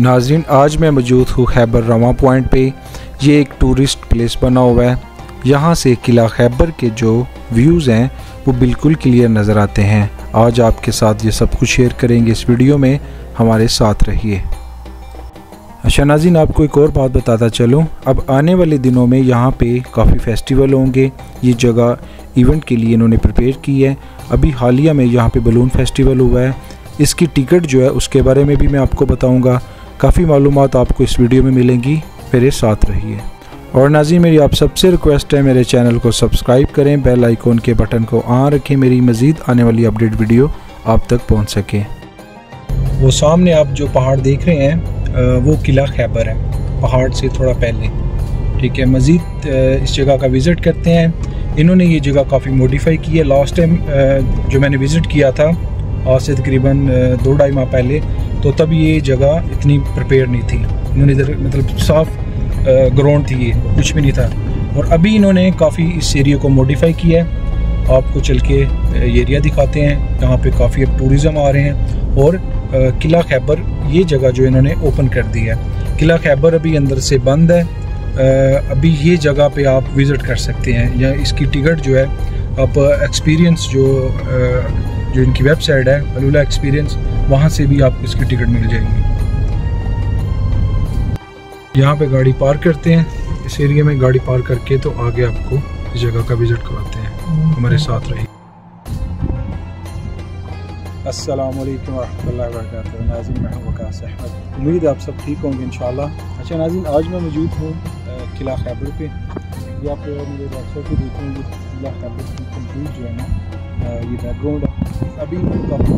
नाज़रीन, आज मैं मौजूद हूँ खैबर रवां पॉइंट पे। ये एक टूरिस्ट प्लेस बना हुआ है। यहाँ से किला खैबर के जो व्यूज़ हैं वो बिल्कुल क्लियर नज़र आते हैं। आज आपके साथ ये सब कुछ शेयर करेंगे इस वीडियो में, हमारे साथ रहिए। अच्छा नाज़रीन, आपको एक और बात बताता चलूँ, अब आने वाले दिनों में यहाँ पे काफ़ी फेस्टिवल होंगे। ये जगह इवेंट के लिए इन्होंने प्रिपेयर की है। अभी हालिया में यहाँ पे बलून फेस्टिवल हुआ है, इसकी टिकट जो है उसके बारे में भी मैं आपको बताऊँगा। काफ़ी मालूमात आपको इस वीडियो में मिलेंगी, मेरे साथ रहिए। और नाज़रीन, मेरी आप सबसे रिक्वेस्ट है, मेरे चैनल को सब्सक्राइब करें, बेल आइकॉन के बटन को ऑन रखें, मेरी मज़ीद आने वाली अपडेट वीडियो आप तक पहुंच सके। वो सामने आप जो पहाड़ देख रहे हैं वो किला खैबर है, पहाड़ से थोड़ा पहले। ठीक है, मज़ीद इस जगह का विज़िट करते हैं। इन्होंने ये जगह काफ़ी मॉडिफाई की है। लास्ट टाइम जो मैंने विज़िट किया था आज से तकरीबन 2-2.5 माह पहले, तो तब ये जगह इतनी प्रिपेयर नहीं थी। इन्होंने इधर मतलब साफ़ ग्राउंड थी, ये कुछ भी नहीं था। और अभी इन्होंने काफ़ी इस एरिया को मॉडिफाई किया है। आपको चल के ये एरिया दिखाते हैं। यहाँ पे काफ़ी अब टूरिज़म आ रहे हैं। और किला खैबर ये जगह जो इन्होंने ओपन कर दी है। किला खैबर अभी अंदर से बंद है। अभी ये जगह पे आप विज़िट कर सकते हैं, या इसकी टिकट जो है आप एक्सपीरियंस जो इनकी वेबसाइट है अलूला एक्सपीरियंस, वहाँ से भी आपको इसकी टिकट मिल जाएगी। यहाँ पे गाड़ी पार्क करते हैं, इस एरिया में गाड़ी पार्क करके तो आगे आपको इस जगह का विज़िट करवाते हैं। हमारे साथ रहिए। अस्सलाम वालेकुम रहमतुल्लाहि व बरकातहू। नाज़रीन, मैं हूँ वकास अहमद। उम्मीद है आप सब ठीक होंगे इंशाल्लाह। अच्छा नाज़रीन, आज मैं मौजूद हूँ किला खैबर पे। ये आप मेरे वेबसाइट पर देखेंगे किला खैबर की कंप्लीट जो है ना ये बैकग्राउंड है। अभी काफ़ी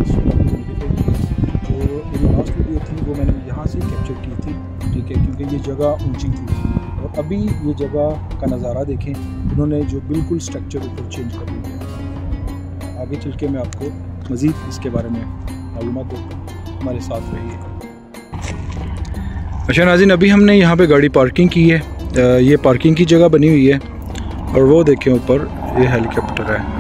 जो मेरी लास्ट वीडियो थी वो मैंने यहाँ से कैप्चर की थी। ठीक है, क्योंकि ये जगह ऊंची थी। और अभी ये जगह का नज़ारा देखें, इन्होंने जो बिल्कुल स्ट्रक्चर ऊपर चेंज कर दिया है। आगे चल के मैं आपको मज़ीद इसके बारे में मालूमात दूँगा, हमारे साथ रहिए। अच्छा नाज़रीन, अभी हमने यहाँ पे गाड़ी पार्किंग की है। ये पार्किंग की जगह बनी हुई है। और वो देखें ऊपर ये हेलीकॉप्टर है।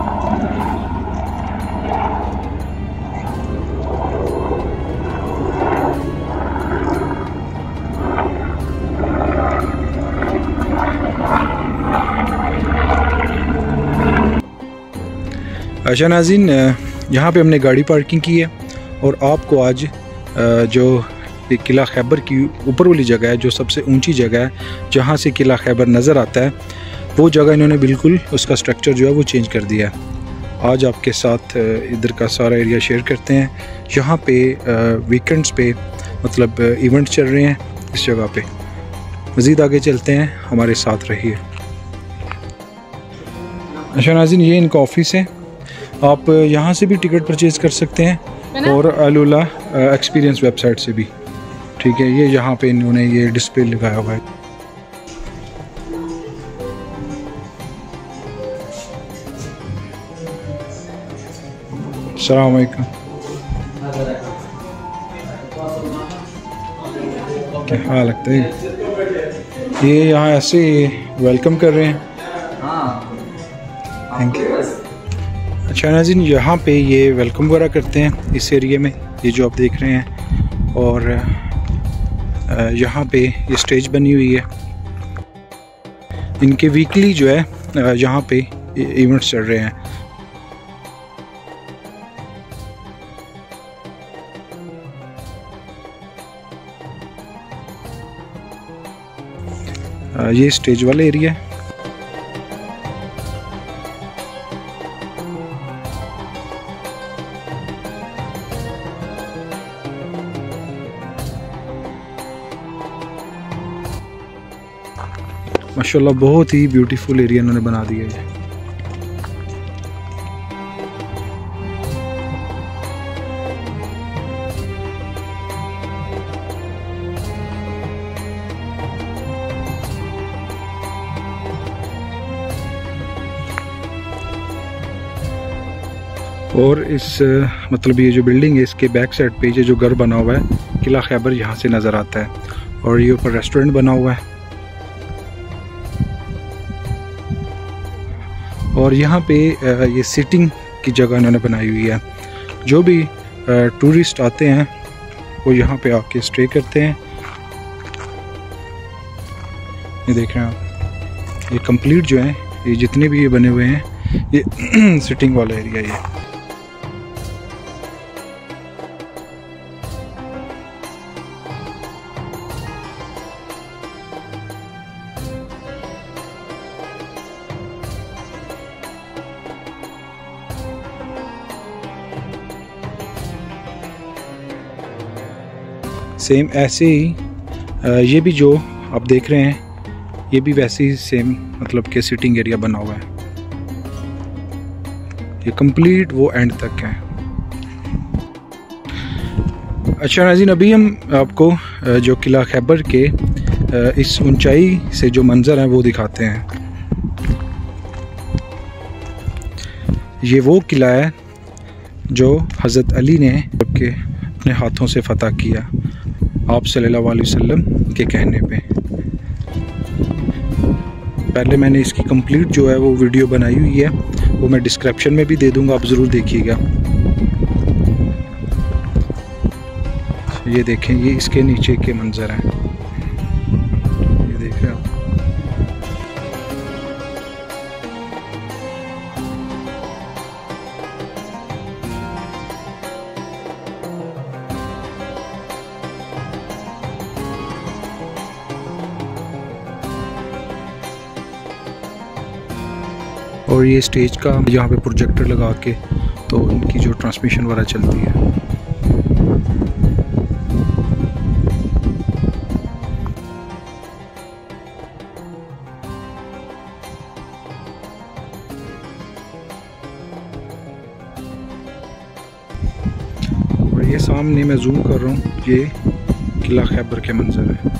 अच्छा नाज़रीन, यहाँ पे हमने गाड़ी पार्किंग की है। और आपको आज जो किला खैबर की ऊपर वाली जगह है, जो सबसे ऊंची जगह है जहाँ से किला खैबर नज़र आता है, वो जगह इन्होंने बिल्कुल उसका स्ट्रक्चर जो है वो चेंज कर दिया है। आज आपके साथ इधर का सारा एरिया शेयर करते हैं। यहाँ पे वीकेंड्स पे मतलब इवेंट चल रहे हैं इस जगह पे। मज़ीद आगे चलते हैं, हमारे साथ रहिए। अच्छा नाज़रीन, ये इनका ऑफिस है। आप यहाँ से भी टिकट परचेज़ कर सकते हैं और अलूला एक्सपीरियंस वेबसाइट से भी। ठीक है, ये यहाँ पे इन्होंने ये डिस्प्ले लगाया हुआ है। अस्सलाम वालेकुम, क्या हाल लगता है? ये यहाँ ऐसे वेलकम कर रहे हैं। Thank you. अच्छा नाज़रीन, यहाँ पे ये वेलकम वगैरह करते हैं इस एरिया में, ये जो आप देख रहे हैं। और यहाँ पे ये स्टेज बनी हुई है। इनके वीकली जो है यहाँ पे इवेंट्स चल रहे हैं। ये स्टेज वाला एरिया है। माशाल्लाह बहुत ही ब्यूटीफुल एरिया इन्होंने बना दिया है। और इस मतलब ये जो बिल्डिंग है, इसके बैक साइड पे ये जो घर बना हुआ है किला खैबर, यहाँ से नज़र आता है। और ये ऊपर रेस्टोरेंट बना हुआ है। और यहाँ पे ये सिटिंग की जगह इन्होंने बनाई हुई है। जो भी टूरिस्ट आते हैं वो यहाँ पे आके स्टे करते हैं। ये देख रहे हैं आप, ये कंप्लीट जो है, ये जितने भी ये बने हुए हैं, ये सिटिंग वाला एरिया ये। सेम ऐसे ही ये भी जो आप देख रहे हैं, ये भी वैसे ही सेम मतलब के सिटिंग एरिया बना हुआ है। ये कंप्लीट वो एंड तक है। अच्छा नाज़रीन, अभी हम आपको जो किला खैबर के इस ऊंचाई से जो मंज़र है वो दिखाते हैं। ये वो किला है जो हज़रत अली ने अपने हाथों से फतह किया, आप सल्लल्लाहु अलैहि वसल्लम के कहने पे। पहले मैंने इसकी कंप्लीट जो है वो वीडियो बनाई हुई है, वो मैं डिस्क्रिप्शन में भी दे दूंगा, आप ज़रूर देखिएगा। ये देखें, ये इसके नीचे के मंजर हैं, ये देख रहे हैं आप। और ये स्टेज का यहाँ पे प्रोजेक्टर लगा के तो इनकी जो ट्रांसमिशन वगैरह चलती है। और ये सामने मैं जूम कर रहा हूँ, ये किला खैबर के मंजर है।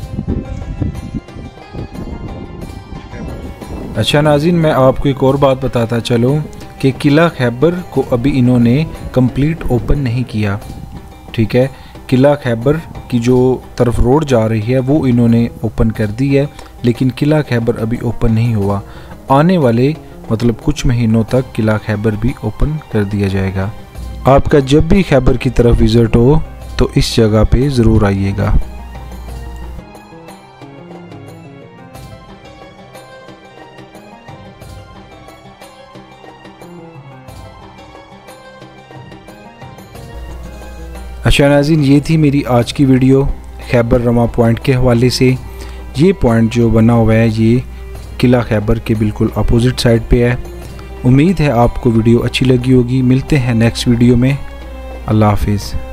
अच्छा नाज़रीन, मैं आपको एक और बात बताता चलूँ कि किला खैबर को अभी इन्होंने कंप्लीट ओपन नहीं किया, ठीक है। किला खैबर की जो तरफ रोड जा रही है वो इन्होंने ओपन कर दी है, लेकिन किला खैबर अभी ओपन नहीं हुआ। आने वाले मतलब कुछ महीनों तक किला खैबर भी ओपन कर दिया जाएगा। आपका जब भी खैबर की तरफ विज़िट हो तो इस जगह पे ज़रूर आइएगा। अच्छा नाज़रीन, ये थी मेरी आज की वीडियो खैबर रमा पॉइंट के हवाले से। ये पॉइंट जो बना हुआ है ये किला खैबर के बिल्कुल अपोजिट साइड पे है। उम्मीद है आपको वीडियो अच्छी लगी होगी। मिलते हैं नेक्स्ट वीडियो में। अल्लाह हाफिज़।